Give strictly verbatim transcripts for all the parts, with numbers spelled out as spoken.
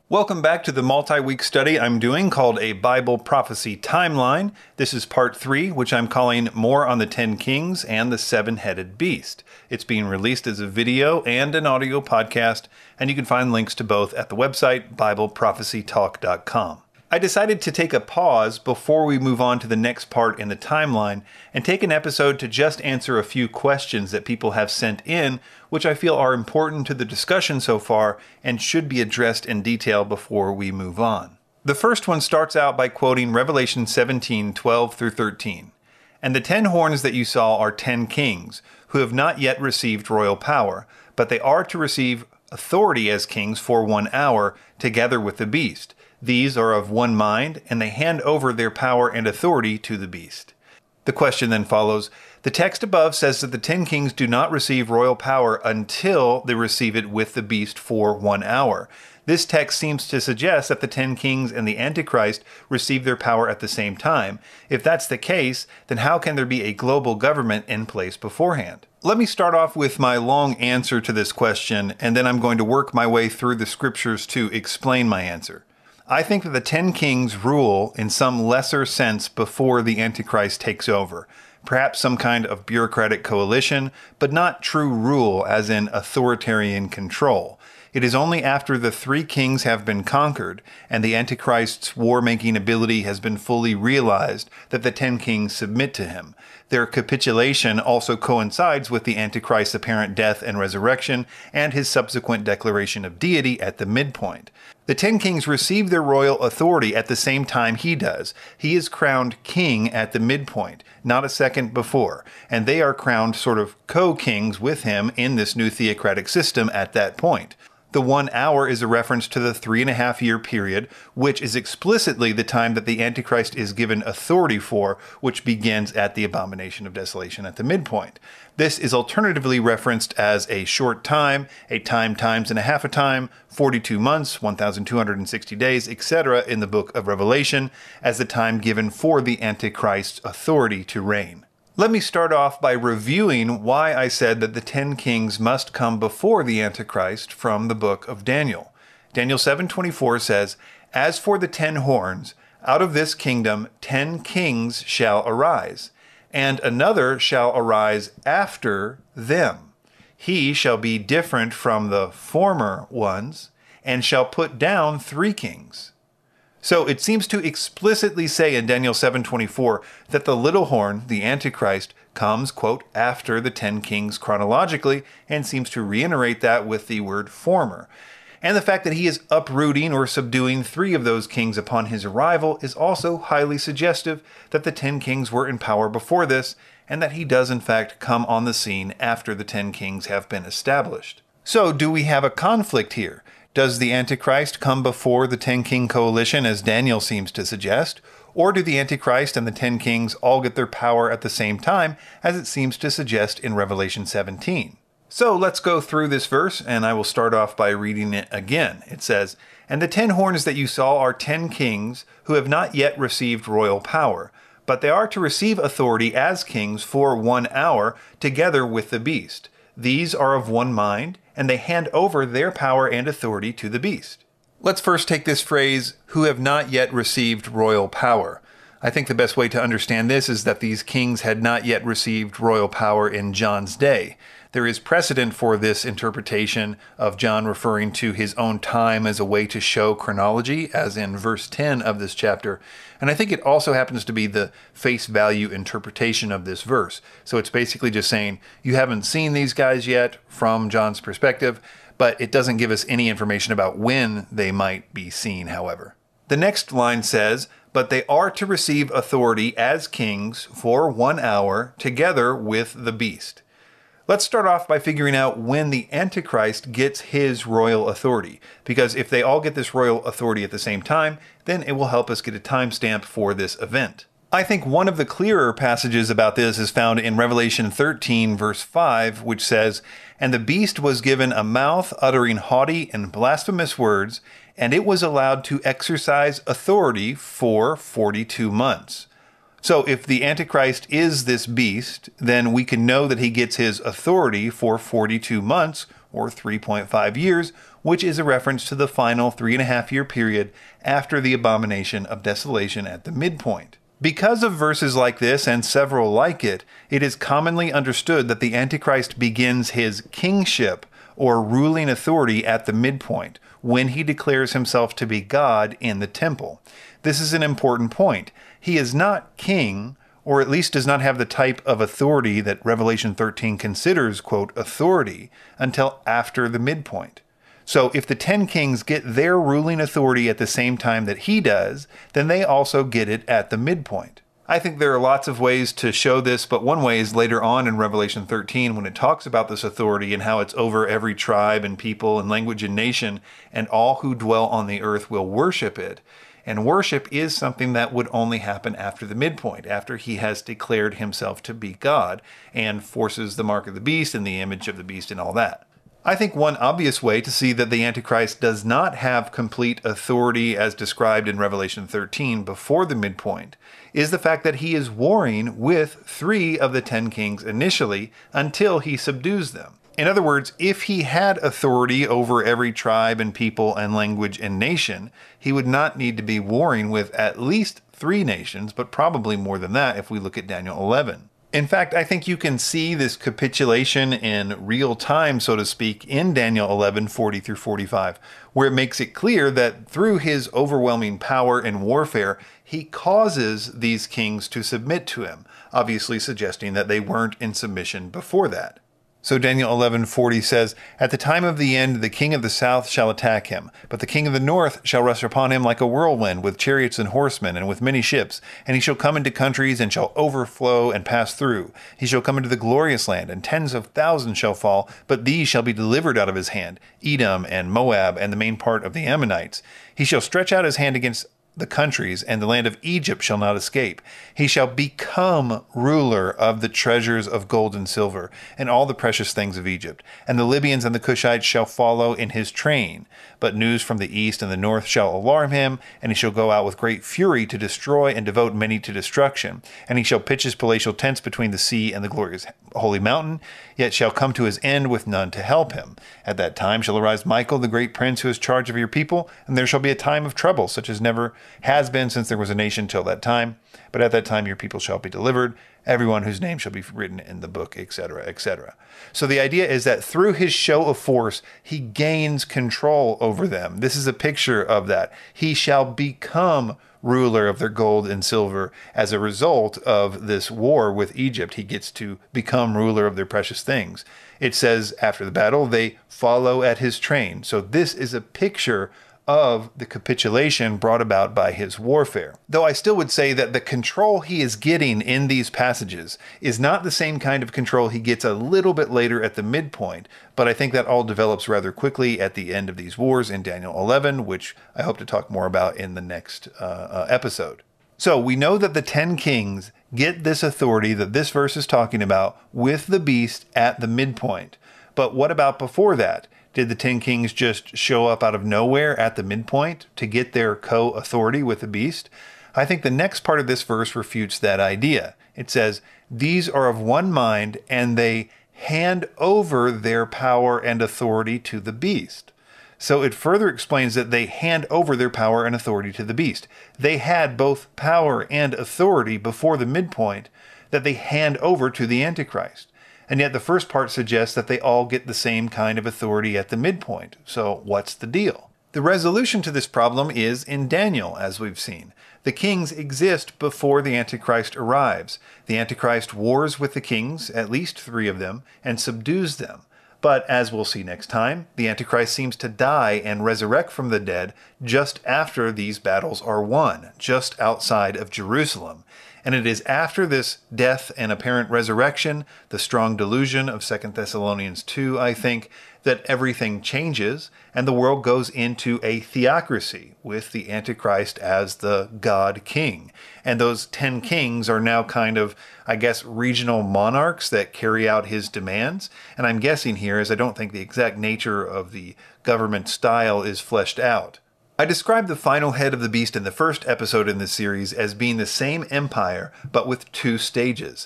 Welcome back to the multi-week study I'm doing called A Bible Prophecy Timeline. This is part three, which I'm calling More on the Ten Kings and the Seven-Headed Beast. It's being released as a video and an audio podcast, and you can find links to both at the website, bible prophecy talk dot com. I decided to take a pause before we move on to the next part in the timeline and take an episode to just answer a few questions that people have sent in, which I feel are important to the discussion so far and should be addressed in detail before we move on. The first one starts out by quoting Revelation seventeen, twelve through thirteen. And the ten horns that you saw are ten kings, who have not yet received royal power, but they are to receive authority as kings for one hour, together with the beast. These are of one mind, and they hand over their power and authority to the beast. The question then follows, the text above says that the ten kings do not receive royal power until they receive it with the beast for one hour. This text seems to suggest that the ten kings and the Antichrist receive their power at the same time. If that's the case, then how can there be a global government in place beforehand? Let me start off with my long answer to this question, and then I'm going to work my way through the scriptures to explain my answer. I think that the ten kings rule in some lesser sense before the Antichrist takes over. Perhaps some kind of bureaucratic coalition, but not true rule as in authoritarian control. It is only after the three kings have been conquered and the Antichrist's war-making ability has been fully realized that the ten kings submit to him. Their capitulation also coincides with the Antichrist's apparent death and resurrection and his subsequent declaration of deity at the midpoint. The ten kings receive their royal authority at the same time he does. He is crowned king at the midpoint, not a second before, and they are crowned sort of co-kings with him in this new theocratic system at that point. The one hour is a reference to the three and a half year period, which is explicitly the time that the Antichrist is given authority for, which begins at the abomination of desolation at the midpoint. This is alternatively referenced as a short time, a time times and a half a time, forty-two months, one thousand two hundred sixty days, et cetera in the book of Revelation, as the time given for the Antichrist's authority to reign. Let me start off by reviewing why I said that the ten kings must come before the Antichrist from the book of Daniel. Daniel seven twenty-four says, "As for the ten horns, out of this kingdom ten kings shall arise, and another shall arise after them. He shall be different from the former ones, and shall put down three kings." So it seems to explicitly say in Daniel seven twenty-four that the little horn, the Antichrist, comes, quote, after the ten kings chronologically, and seems to reiterate that with the word former. And the fact that he is uprooting or subduing three of those kings upon his arrival is also highly suggestive that the ten kings were in power before this, and that he does in fact come on the scene after the ten kings have been established. So do we have a conflict here? Does the Antichrist come before the ten-king coalition, as Daniel seems to suggest? Or do the Antichrist and the ten kings all get their power at the same time, as it seems to suggest in Revelation seventeen? So let's go through this verse, and I will start off by reading it again. It says, "And the ten horns that you saw are ten kings who have not yet received royal power, but they are to receive authority as kings for one hour, together with the beast. These are of one mind, and they hand over their power and authority to the beast." Let's first take this phrase, "who have not yet received royal power." I think the best way to understand this is that these kings had not yet received royal power in John's day. There is precedent for this interpretation of John referring to his own time as a way to show chronology, as in verse ten of this chapter. And I think it also happens to be the face value interpretation of this verse. So it's basically just saying, you haven't seen these guys yet from John's perspective, but it doesn't give us any information about when they might be seen, however. The next line says, "But they are to receive authority as kings for one hour, together with the beast." Let's start off by figuring out when the Antichrist gets his royal authority, because if they all get this royal authority at the same time, then it will help us get a timestamp for this event. I think one of the clearer passages about this is found in Revelation thirteen, verse five, which says, "And the beast was given a mouth uttering haughty and blasphemous words, and it was allowed to exercise authority for forty-two months." So if the Antichrist is this beast, then we can know that he gets his authority for forty-two months, or three point five years, which is a reference to the final three and a half year period after the abomination of desolation at the midpoint. Because of verses like this and several like it, it is commonly understood that the Antichrist begins his kingship or ruling authority at the midpoint, when he declares himself to be God in the temple. This is an important point. He is not king, or at least does not have the type of authority that Revelation thirteen considers, quote, authority, until after the midpoint. So if the ten kings get their ruling authority at the same time that he does, then they also get it at the midpoint. I think there are lots of ways to show this, but one way is later on in Revelation thirteen when it talks about this authority and how it's over every tribe and people and language and nation, and all who dwell on the earth will worship it. And worship is something that would only happen after the midpoint, after he has declared himself to be God and forces the mark of the beast and the image of the beast and all that. I think one obvious way to see that the Antichrist does not have complete authority as described in Revelation thirteen before the midpoint is the fact that he is warring with three of the ten kings initially until he subdues them. In other words, if he had authority over every tribe and people and language and nation, he would not need to be warring with at least three nations, but probably more than that if we look at Daniel eleven. In fact, I think you can see this capitulation in real time, so to speak, in Daniel eleven, forty through forty-five, where it makes it clear that through his overwhelming power and warfare, he causes these kings to submit to him, obviously suggesting that they weren't in submission before that. So Daniel eleven forty says, "At the time of the end, the king of the south shall attack him, but the king of the north shall rush upon him like a whirlwind, with chariots and horsemen, and with many ships. And he shall come into countries, and shall overflow and pass through. He shall come into the glorious land, and tens of thousands shall fall, but these shall be delivered out of his hand, Edom and Moab, and the main part of the Ammonites. He shall stretch out his hand against the countries, and the land of Egypt shall not escape. He shall become ruler of the treasures of gold and silver, and all the precious things of Egypt. And the Libyans and the Cushites shall follow in his train. But news from the east and the north shall alarm him, and he shall go out with great fury to destroy and devote many to destruction. And he shall pitch his palatial tents between the sea and the glorious holy mountain, yet shall come to his end with none to help him. At that time shall arise Michael, the great prince, who has charge of your people, and there shall be a time of trouble, such as never has been since there was a nation till that time. But at that time your people shall be delivered, everyone whose name shall be written in the book, et cetera, et cetera" So the idea is that through his show of force, he gains control over them. This is a picture of that. He shall become ruler of their gold and silver. As a result of this war with Egypt, he gets to become ruler of their precious things. It says after the battle, they follow at his train. So this is a picture of the capitulation brought about by his warfare. Though I still would say that the control he is getting in these passages is not the same kind of control he gets a little bit later at the midpoint, but I think that all develops rather quickly at the end of these wars in Daniel eleven, which I hope to talk more about in the next uh, uh, episode. So we know that the ten kings get this authority that this verse is talking about with the beast at the midpoint. But what about before that? Did the ten kings just show up out of nowhere at the midpoint to get their co-authority with the beast? I think the next part of this verse refutes that idea. It says, "These are of one mind, and they hand over their power and authority to the beast." So it further explains that they hand over their power and authority to the beast. They had both power and authority before the midpoint that they hand over to the Antichrist. And yet the first part suggests that they all get the same kind of authority at the midpoint. So what's the deal? The resolution to this problem is in Daniel, as we've seen. The kings exist before the Antichrist arrives. The Antichrist wars with the kings, at least three of them, and subdues them. But as we'll see next time, the Antichrist seems to die and resurrect from the dead just after these battles are won, just outside of Jerusalem. And it is after this death and apparent resurrection, the strong delusion of Second Thessalonians two, I think, that everything changes and the world goes into a theocracy with the Antichrist as the God King. And those ten kings are now kind of, I guess, regional monarchs that carry out his demands. And I'm guessing here, as I don't think the exact nature of the government style is fleshed out. I described the final head of the beast in the first episode in this series as being the same empire, but with two stages. The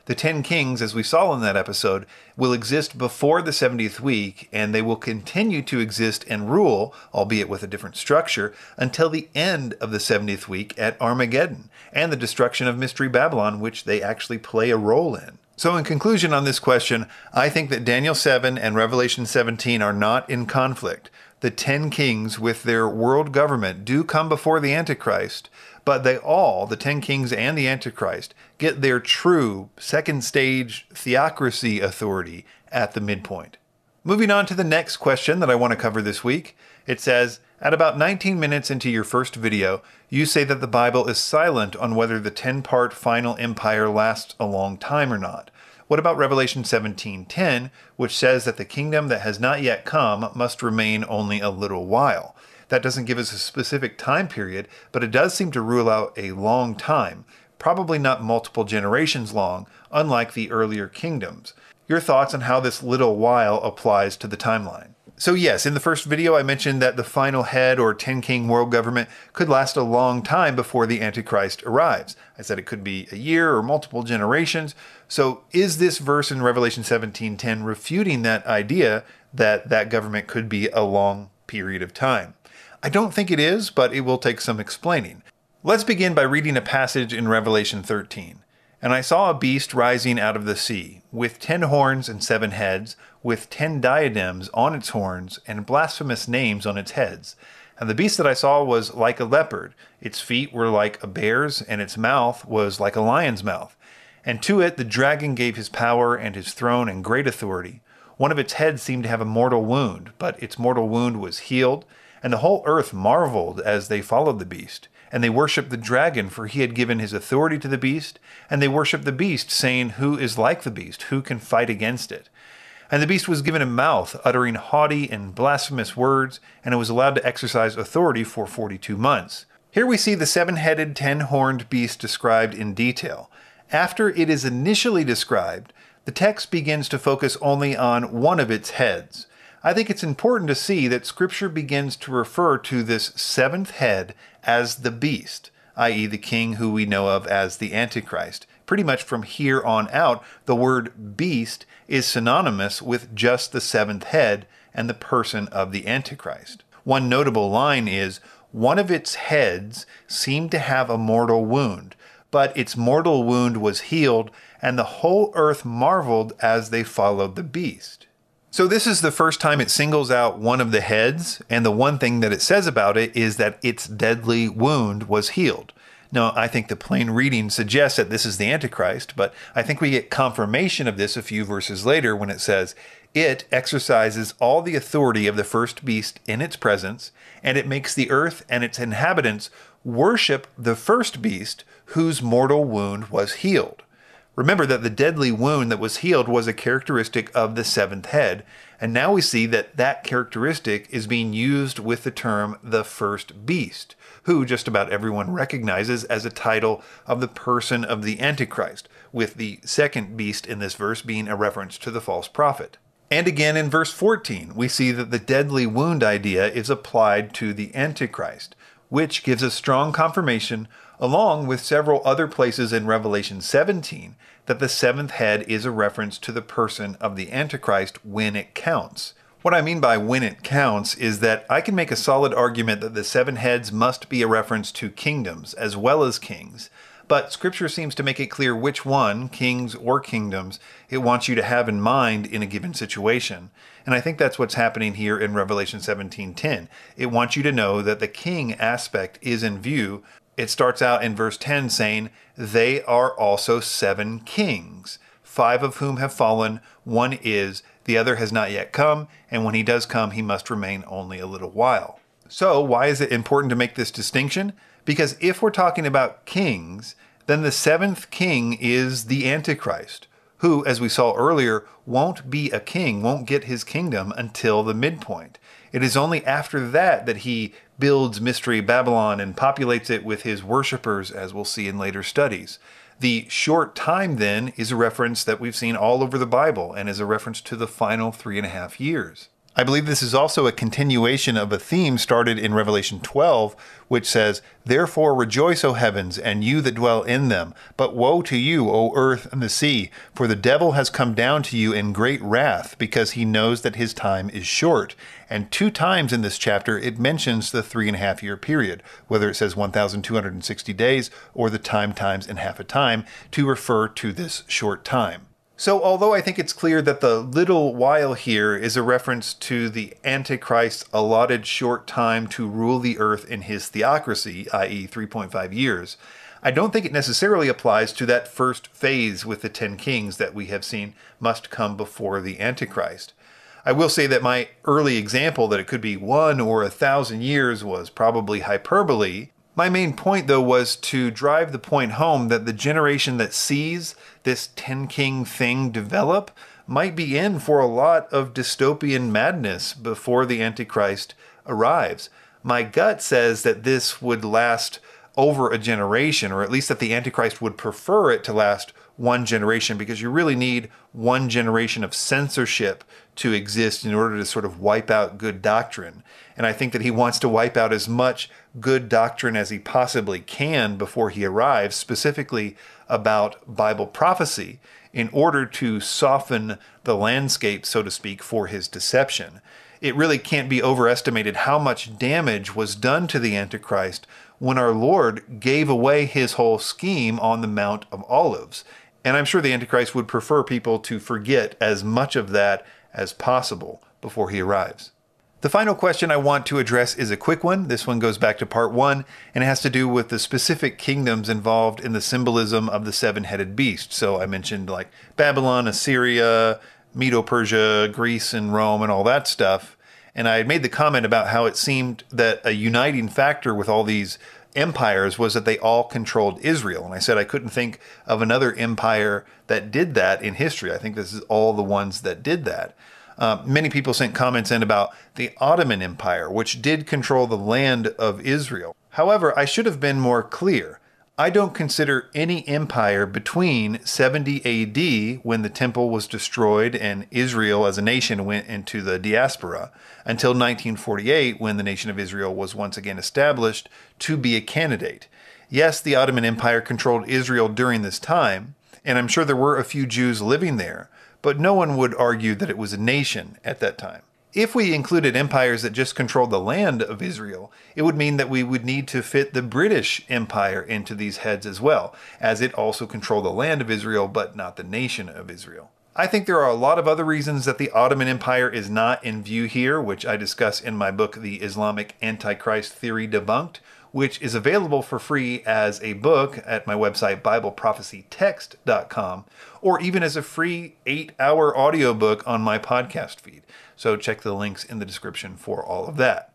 The ten kings, as we saw in that episode, will exist before the seventieth week, and they will continue to exist and rule, albeit with a different structure, until the end of the seventieth week at Armageddon, and the destruction of Mystery Babylon, which they actually play a role in. So in conclusion on this question, I think that Daniel seven and Revelation seventeen are not in conflict. The ten kings with their world government do come before the Antichrist, but they all, the ten kings and the Antichrist, get their true second stage theocracy authority at the midpoint. Moving on to the next question that I want to cover this week. It says, at about nineteen minutes into your first video, you say that the Bible is silent on whether the ten-part final empire lasts a long time or not. What about Revelation seventeen ten, which says that the kingdom that has not yet come must remain only a little while? That doesn't give us a specific time period, but it does seem to rule out a long time, probably not multiple generations long, unlike the earlier kingdoms. Your thoughts on how this little while applies to the timeline? So yes, in the first video I mentioned that the final head or ten-king world government could last a long time before the Antichrist arrives. I said it could be a year or multiple generations. So is this verse in Revelation seventeen ten refuting that idea that that government could be a long period of time? I don't think it is, but it will take some explaining. Let's begin by reading a passage in Revelation thirteen. And I saw a beast rising out of the sea, with ten horns and seven heads, with ten diadems on its horns, and blasphemous names on its heads. And the beast that I saw was like a leopard. Its feet were like a bear's, and its mouth was like a lion's mouth. And to it the dragon gave his power and his throne and great authority. One of its heads seemed to have a mortal wound, but its mortal wound was healed. And the whole earth marveled as they followed the beast. And they worshipped the dragon, for he had given his authority to the beast. And they worshipped the beast, saying, who is like the beast? Who can fight against it? And the beast was given a mouth, uttering haughty and blasphemous words, and it was allowed to exercise authority for forty-two months. Here we see the seven-headed, ten-horned beast described in detail. After it is initially described, the text begins to focus only on one of its heads. I think it's important to see that Scripture begins to refer to this seventh head as the beast, that is the king who we know of as the Antichrist. Pretty much from here on out, the word beast is synonymous with just the seventh head and the person of the Antichrist. One notable line is, one of its heads seemed to have a mortal wound, but its mortal wound was healed, and the whole earth marveled as they followed the beast. So this is the first time it singles out one of the heads, and the one thing that it says about it is that its deadly wound was healed. Now, I think the plain reading suggests that this is the Antichrist, but I think we get confirmation of this a few verses later when it says, it exercises all the authority of the first beast in its presence, and it makes the earth and its inhabitants worship the first beast whose mortal wound was healed. Remember that the deadly wound that was healed was a characteristic of the seventh head, and now we see that that characteristic is being used with the term the first beast, who just about everyone recognizes as a title of the person of the Antichrist, with the second beast in this verse being a reference to the false prophet. And again in verse fourteen, we see that the deadly wound idea is applied to the Antichrist, which gives us strong confirmation, along with several other places in Revelation seventeen, that the seventh head is a reference to the person of the Antichrist when it counts. What I mean by when it counts is that I can make a solid argument that the seven heads must be a reference to kingdoms as well as kings, but Scripture seems to make it clear which one, kings or kingdoms, it wants you to have in mind in a given situation. And I think that's what's happening here in Revelation seventeen ten. It wants you to know that the king aspect is in view. It starts out in verse ten saying, they are also seven kings, five of whom have fallen, one is, the other has not yet come, and when he does come, he must remain only a little while. So why is it important to make this distinction? Because if we're talking about kings, then the seventh king is the Antichrist, who, as we saw earlier, won't be a king, won't get his kingdom until the midpoint. It is only after that that he builds Mystery Babylon and populates it with his worshippers, as we'll see in later studies. The short time, then, is a reference that we've seen all over the Bible and is a reference to the final three and a half years. I believe this is also a continuation of a theme started in Revelation twelve, which says, "Therefore rejoice, O heavens, and you that dwell in them. But woe to you, O earth and the sea, for the devil has come down to you in great wrath, because he knows that his time is short." And two times in this chapter, it mentions the three and a half year period, whether it says one thousand two hundred sixty days or the time times and half a time, to refer to this short time. So although I think it's clear that the little while here is a reference to the Antichrist's allotted short time to rule the earth in his theocracy, that is three point five years, I don't think it necessarily applies to that first phase with the ten kings that we have seen must come before the Antichrist. I will say that my early example that it could be one or a thousand years was probably hyperbole. My main point, though, was to drive the point home that the generation that sees this ten-king thing develop might be in for a lot of dystopian madness before the Antichrist arrives. My gut says that this would last over a generation, or at least that the Antichrist would prefer it to last one generation, because you really need one generation of censorship to exist in order to sort of wipe out good doctrine. And I think that he wants to wipe out as much good doctrine as he possibly can before he arrives, specifically about Bible prophecy, in order to soften the landscape, so to speak, for his deception. It really can't be overestimated how much damage was done to the Antichrist when our Lord gave away his whole scheme on the Mount of Olives. And I'm sure the Antichrist would prefer people to forget as much of that as possible before he arrives. The final question I want to address is a quick one. This one goes back to part one, and it has to do with the specific kingdoms involved in the symbolism of the seven-headed beast. So I mentioned like Babylon, Assyria, Medo-Persia, Greece, and Rome, and all that stuff. And I had made the comment about how it seemed that a uniting factor with all these empires was that they all controlled Israel. And I said I couldn't think of another empire that did that in history. I think this is all the ones that did that. Uh, many people sent comments in about the Ottoman Empire, which did control the land of Israel. However, I should have been more clear. I don't consider any empire between seventy A D, when the temple was destroyed and Israel as a nation went into the diaspora, until nineteen forty-eight, when the nation of Israel was once again established, to be a candidate. Yes, the Ottoman Empire controlled Israel during this time, and I'm sure there were a few Jews living there, but no one would argue that it was a nation at that time. If we included empires that just controlled the land of Israel, it would mean that we would need to fit the British Empire into these heads as well, as it also controlled the land of Israel, but not the nation of Israel. I think there are a lot of other reasons that the Ottoman Empire is not in view here, which I discuss in my book, The Islamic Antichrist Theory Debunked, which is available for free as a book at my website, Bible Prophecy Text dot com, or even as a free eight-hour audiobook on my podcast feed. So check the links in the description for all of that.